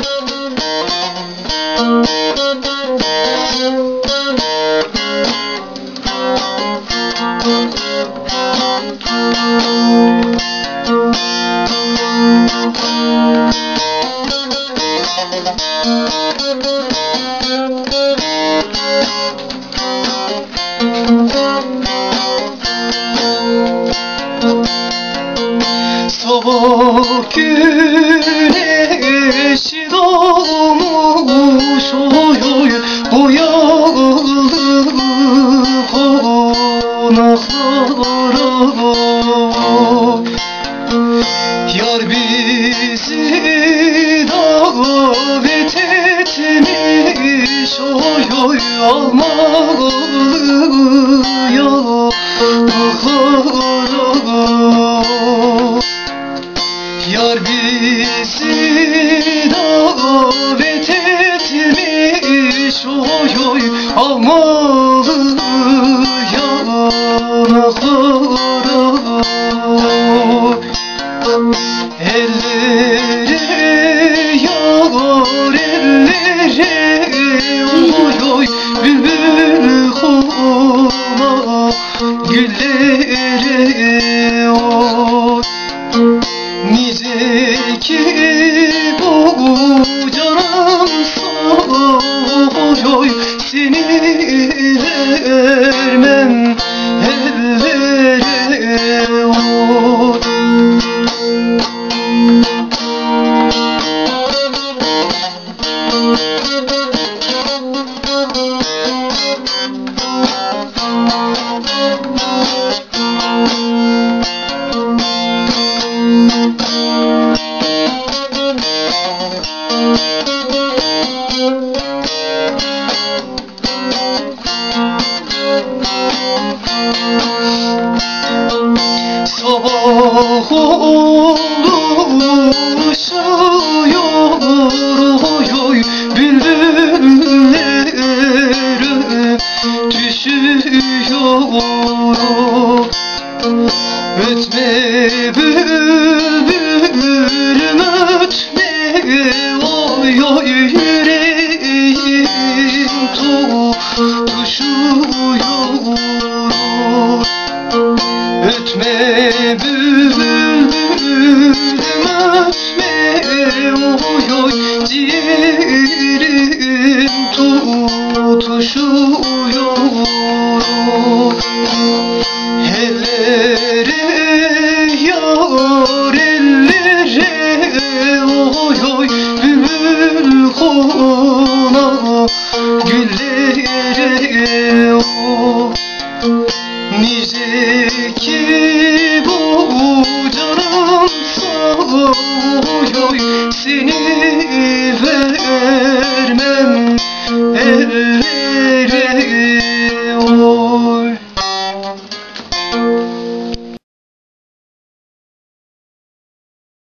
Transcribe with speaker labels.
Speaker 1: Sabah güneşi doğmuş oy oy, boyalı konaklara. Yar bizi davet etmiş oy oy, almalıya buhara. Yar bizi davet etmiş oy oy, almalı yanaklara. Ellere yar ellere oy oy, bülbül kona güllere oy. Nice ki bu canımsa oy oy, seni vermem ellere oy. Sabah oldu ışıyor oy oy, bülbüller düşüyor. Ötme bülbül